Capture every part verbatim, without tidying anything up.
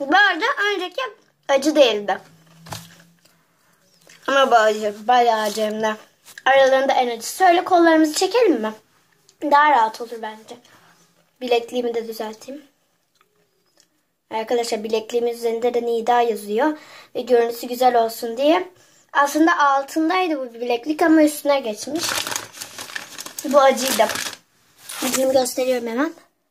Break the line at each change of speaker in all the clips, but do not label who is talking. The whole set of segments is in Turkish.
Bu arada önceki acı değildi. Ama bu acı. Bayağı acı hem de. Aralarında en acısı. Şöyle kollarımızı çekelim mi? Daha rahat olur bence. Bilekliğimi de düzelteyim. Arkadaşlar bilekliğimin üzerinde de Nida yazıyor. Ve görüntüsü güzel olsun diye. Aslında altındaydı bu bileklik ama üstüne geçmiş. Bu acıydı. Yüzümü gösteriyorum hemen.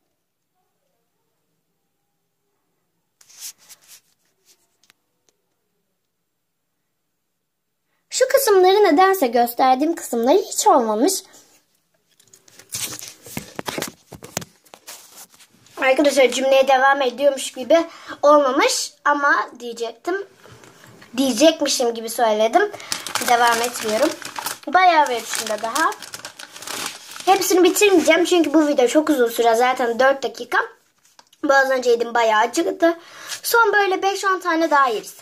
Şu kısımları nedense gösterdiğim kısımları hiç olmamış. Arkadaşlar cümleye devam ediyormuş gibi olmamış ama diyecektim. Diyecekmişim gibi söyledim. Devam etmiyorum. Bayağı var içinde daha. Hepsini bitirmeyeceğim çünkü bu video çok uzun süre, zaten dört dakika. Bu az önce yedim, bayağı acıktı. Son böyle beş on tane daha yeriz.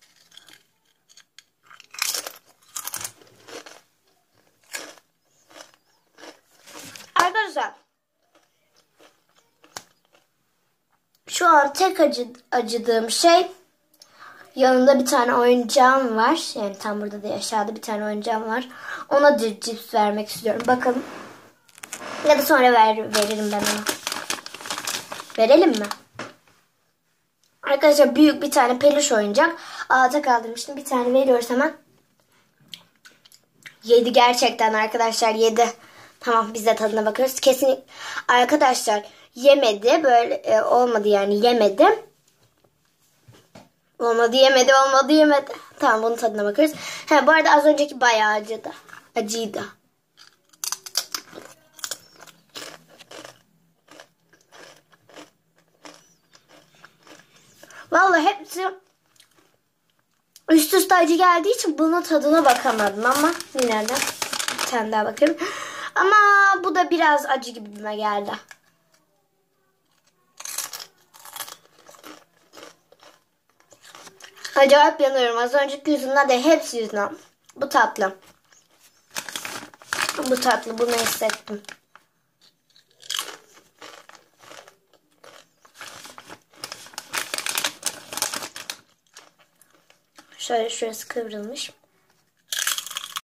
Arkadaşlar şu an tek acı, acıdığım şey, yanında bir tane oyuncağım var. Yani tam burada değil, aşağıda bir tane oyuncağım var. Ona cips vermek istiyorum. Bakalım. Ya da sonra ver, veririm ben ona. Verelim mi? Arkadaşlar büyük bir tane peluş oyuncak. Alta kaldırmıştım. Bir tane veriyoruz hemen. Yedi gerçekten arkadaşlar, yedi. Tamam, biz de tadına bakıyoruz. Kesin arkadaşlar yemedi. Böyle e, olmadı yani, yemedi. Olmadı yemedi, olmadı yemedi. Tamam, bunun tadına bakıyoruz. Ha, bu arada az önceki bayağı acıdı. Acıydı. Vallahi hepsi üst üste acı geldiği için bunun tadına bakamadım ama yine de bir tane daha bakayım. Ama bu da biraz acı gibime geldi. Acayip yanıyorum. Az önceki yüzünden de hepsi yüzünden. Bu tatlı. Bu tatlı. Bunu hissettim. Şöyle şurası kıvrılmış.